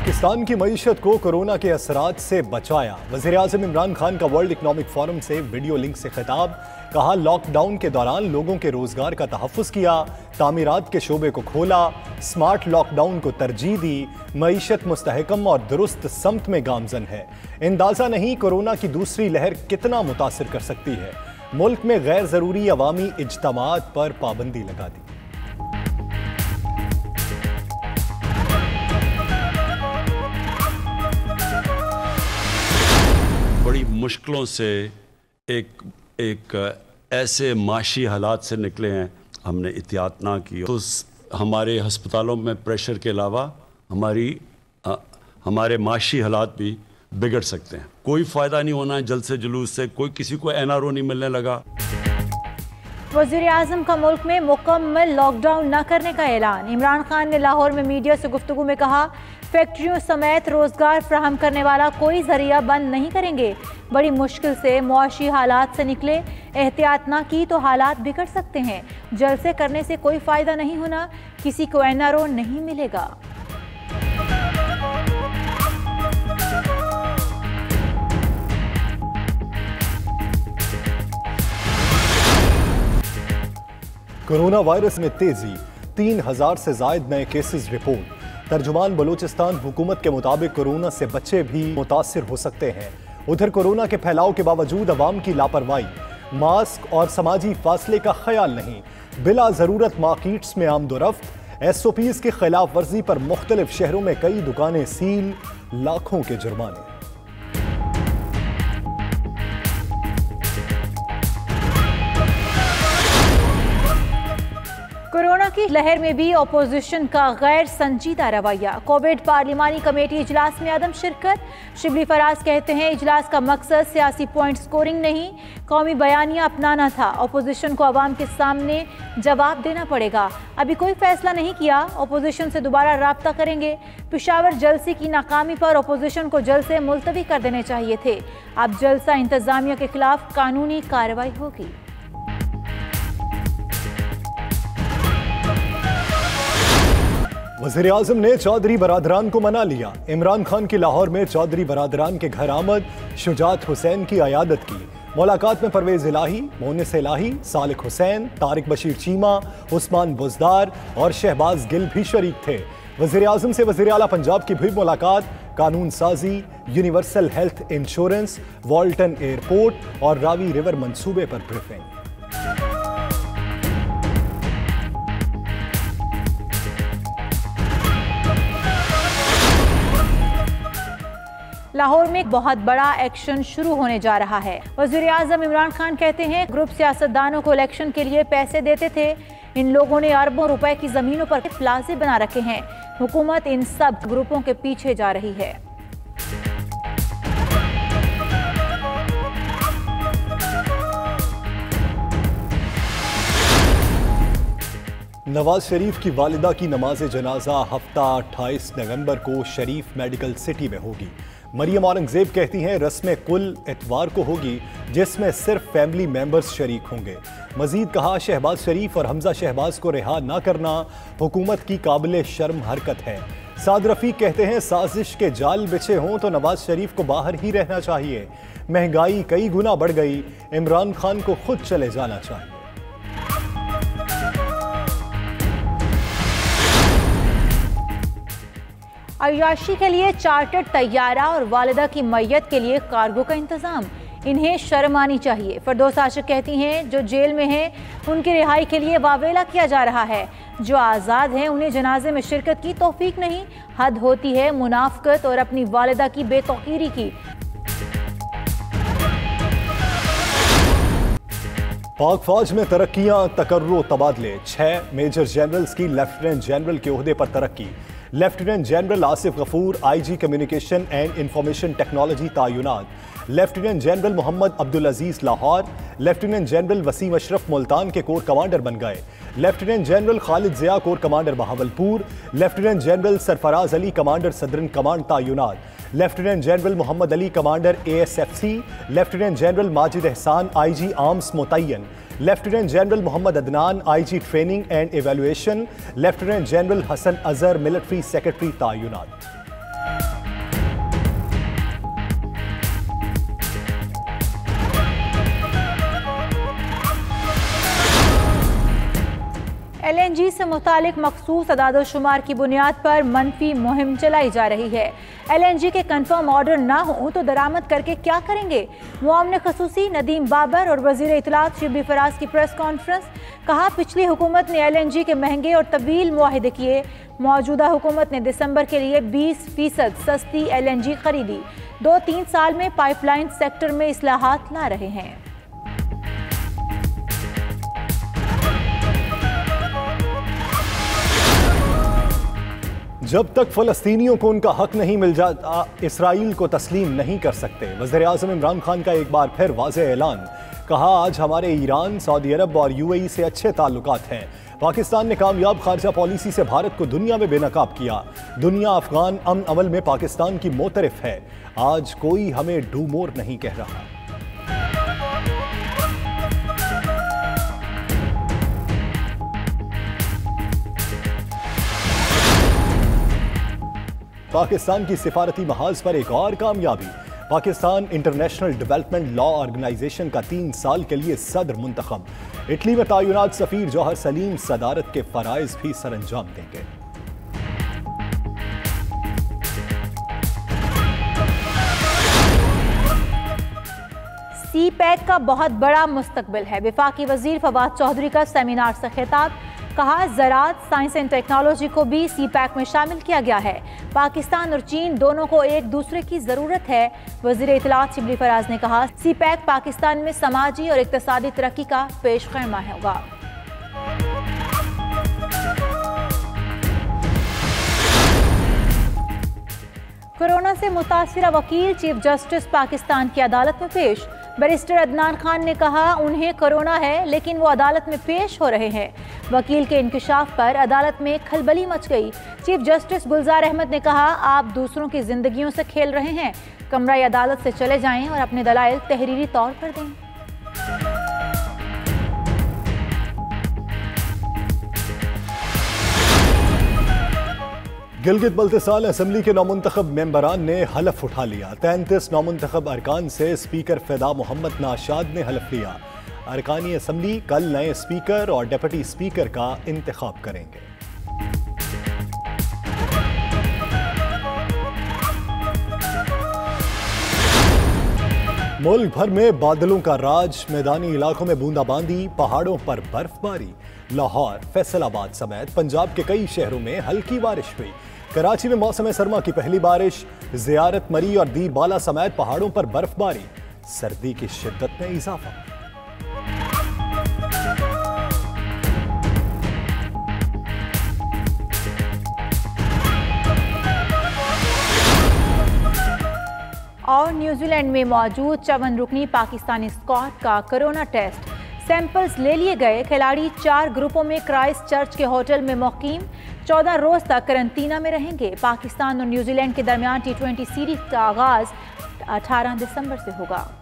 पाकिस्तान की मईशत को कोरोना के असरात से बचाया। वज़ीर-ए-आज़म इमरान खान का वर्ल्ड इकनॉमिक फोरम से वीडियो लिंक से खिताब। कहा, लॉकडाउन के दौरान लोगों के रोजगार का तहफ़्फ़ुज़ किया, तामीरात के शोबे को खोला, स्मार्ट लॉकडाउन को तरजीह दी, मईशत मुस्तहकम और दुरुस्त समत में गामजन है। अंदाज़ा नहीं कोरोना की दूसरी लहर कितना मुतासिर कर सकती है। मुल्क में गैर ज़रूरी अवामी इज्तिमाआत पर पाबंदी लगा दी। बड़ी मुश्किलों से एक ऐसे माशी हालात से निकले हैं, हमने एहतियात ना की तो हमारे हस्पतालों में प्रेशर के अलावा हमारे माशी हालात भी बिगड़ सकते हैं। कोई फ़ायदा नहीं होना है जल्द से जुलूस से, कोई किसी को NRO नहीं मिलने लगा। वज़ीर-ए-आज़म का मुल्क में मुकम्मल लॉकडाउन न करने का ऐलान। इमरान खान ने लाहौर में मीडिया से गुफ्तगू में कहा, फैक्ट्रियों समेत रोजगार फ्राहम करने वाला कोई जरिया बंद नहीं करेंगे। बड़ी मुश्किल से मुआशी हालात से निकले, एहतियात ना की तो हालात बिगड़ सकते हैं। जलसे करने से कोई फ़ायदा नहीं होना, किसी को NRO नहीं मिलेगा। कोरोना वायरस में तेजी, 3000 से जायद नए केसेस रिपोर्ट। तर्जुमान बलूचिस्तान हुकूमत के मुताबिक कोरोना से बच्चे भी मुतासिर हो सकते हैं। उधर कोरोना के फैलाव के बावजूद अवाम की लापरवाही, मास्क और समाजी फासले का ख्याल नहीं, बिला ज़रूरत मार्केट्स में आमदोरफ्त, SOPs की खिलाफ वर्जी पर मुख्तलिफ शहरों में कई दुकानें सील, लाखों के जुर्माने। कोरोना की लहर में भी अपोजिशन का गैर संजीदा रवैया। कोविड पार्लिमानी कमेटी इजलास में अदम शिरकत। शिबली फराज कहते हैं, इजलास का मकसद सियासी पॉइंट स्कोरिंग नहीं, कौमी बयानिया अपनाना था। अपोजिशन को अवाम के सामने जवाब देना पड़ेगा। अभी कोई फैसला नहीं किया, अपोजिशन से दोबारा राब्ता करेंगे। पेशावर जलसे की नाकामी पर अपोजिशन को जलसे मुलतवी कर देने चाहिए थे। अब जलसा इंतजामिया के खिलाफ कानूनी कार्रवाई होगी। वज़ीर-ए-आज़म ने चौधरी बरादरान को मना लिया। इमरान खान की लाहौर में चौधरी बरादरान के घर आमद, शुजात हुसैन की अयादत की। मुलाकात में परवेज़ इलाही, मोनिस इलाही, सालिक हुसैन, तारिक बशीर चीमा, उस्मान बुज़दार और शहबाज गिल भी शरीक थे। वज़ीर-ए-आज़म से वज़ीर आला पंजाब की भी मुलाकात, कानून साजी, universal health insurance, Walton airport और रावी रिवर मंसूबे पर ब्रीफिंग। लाहौर में बहुत बड़ा एक्शन शुरू होने जा रहा है। वज़ीर-ए-आज़म इमरान खान कहते हैं, ग्रुप सियासतदानों को इलेक्शन के लिए पैसे देते थे। इन लोगों ने अरबों रुपए की जमीनों पर प्लाजे बना रखे हैं। हुकूमत इन सब ग्रुपों के पीछे जा रही है। नवाज शरीफ की वालिदा की नमाज जनाजा हफ्ता 28 नवंबर को शरीफ मेडिकल सिटी में होगी। मरियम औरंगजेब कहती हैं, रस्म कुल इतवार को होगी, जिसमें सिर्फ फैमिली मेंबर्स शरीक होंगे। मजीद कहा, शहबाज शरीफ और हमजा शहबाज को रिहा ना करना हुकूमत की काबिल शर्म हरकत है। साद रफीक कहते हैं, साजिश के जाल बिछे हों तो नवाज शरीफ को बाहर ही रहना चाहिए। महंगाई कई गुना बढ़ गई, इमरान खान को खुद चले जाना चाहिए। अय्याशी के लिए चार्टर्ड तैयारा और वालिदा की मैयत के लिए कार्गो का इंतजाम। इन्हें शर्म आनी चाहिए। फरदौस आशिक कहती हैं, जो जेल में हैं उनकी रिहाई के लिए वावेला किया जा रहा है। जो आज़ाद हैं उन्हें जनाजे में शिरकत की तौफीक नहीं। हद होती है मुनाफकत और अपनी वालिदा की बेतौकीरी की। पाक फौज में तरक्कियां, तकर्रो तबादले। 6 मेजर जनरल्स की लेफ्टिनेंट जनरल के ओहदे पर तरक्की। Lieutenant general Asif Ghafoor IG communication and information technology तायुनात। Lieutenant general Mohammad Abdul Aziz Lahore, lieutenant general Wasim Ashraf Multan के कोर कमांडर बन गए। Lieutenant general Khalid Zia corps commander Bahawalpur. Lieutenant general Sarfraz Ali commander southern command तायुनात। Lieutenant general Mohammad Ali commander ASFC। Lieutenant general Majid Ehsan IG arms मुतय्यन। Lieutenant general Mohammad Adnan IG training and evaluation. Lieutenant general Hassan Azhar military secretary तायुनात। LNG से मुतालिक मखसूस अदाद-ओ-शुमार की बुनियाद पर मनफी मुहिम चलाई जा रही है। LNG के कन्फर्म ऑर्डर ना हो तो दरामद करके क्या करेंगे? मुआविन खसूसी नदीम बाबर और वजीर इत्तलात शिबली फराज की प्रेस कॉन्फ्रेंस। कहा, पिछली हुकूमत ने LNG के महंगे और तवील मुआहिदे किए। मौजूदा हुकूमत ने दिसंबर के लिए 20% सस्ती LNG खरीदी। 2-3 साल में पाइपलाइन सेक्टर में इस्लाहात ला रहे हैं। जब तक फ़लस्तीनियों को उनका हक नहीं मिल जाता, इसराइल को तस्लीम नहीं कर सकते। वज़ीर आज़म इमरान खान का एक बार फिर वाज़ेह ऐलान। कहा, आज हमारे ईरान, सऊदी अरब और UAE से अच्छे ताल्लुकात हैं। पाकिस्तान ने कामयाब खारजा पॉलिसी से भारत को दुनिया में बेनकाब किया। दुनिया अफगान अमन अमल में पाकिस्तान की मोतरफ है। आज कोई हमें डूमोर नहीं कह रहा। पाकिस्तान की सिफारती महाज पर एक और कामयाबी। Pakistan international development law organisation का 3 साल के लिए सदर मुंतखब। इटली में तैनात सफीर जौहर सलीम सदारत के फराइज भी सरअंजाम देंगे। CPEC का बहुत बड़ा मुस्तकबिल है। वफाकी वजीर फवाद चौधरी का सेमिनार से खिताब। कहा, ज़राअत, साइंस एंड टेक्नोलॉजी को भी CPEC में शामिल किया गया है। पाकिस्तान और चीन दोनों को एक दूसरे की ज़रूरत है। वज़ीर इत्तलात शिबली फराज ने कहा, CPEC पाकिस्तान में समाजी और इक़्तिसादी तरक्की का पेशखैमा होगा। कोरोना से मुतासिरा वकील चीफ जस्टिस पाकिस्तान की अदालत में पेश। बैरिस्टर अदनान खान ने कहा, उन्हें कोरोना है लेकिन वो अदालत में पेश हो रहे हैं। वकील के इंकशाफ पर अदालत में खलबली मच गई। चीफ जस्टिस गुलजार अहमद ने कहा, आप दूसरों की जिंदगियों से खेल रहे हैं। कमरा अदालत से चले जाएं और अपने दलाइल तहरीरी तौर पर दें। गिलगित बल्तिस्तान असेंबली के नौमुंतखब मेंबरान ने हलफ उठा लिया। 33 नौमुंतखब अरकान से स्पीकर फिदा मोहम्मद नाशाद ने हलफ लिया। अरकानी असेंबली कल नए स्पीकर और डिप्टी स्पीकर का इंतखाब करेंगे। मुल्क भर में बादलों का राज, मैदानी इलाकों में बूंदाबांदी, पहाड़ों पर बर्फबारी। लाहौर, फैसलाबाद समेत पंजाब के कई शहरों में हल्की बारिश हुई। कराची में मौसम सरमा की पहली बारिश। ज़ियारत मरी और दीर बाला समेत पहाड़ों पर बर्फबारी। सर्दी की शिद्दत में इजाफा। और न्यूजीलैंड में मौजूद 54 रुकनी पाकिस्तानी स्क्वाड का कोरोना टेस्ट सैंपल्स ले लिए गए। खिलाड़ी 4 ग्रुपों में क्राइस्ट चर्च के होटल में मुकीम 14 रोज तक करंटीना में रहेंगे। पाकिस्तान और न्यूजीलैंड के दरमियान T20 सीरीज का आगाज 18 दिसंबर से होगा।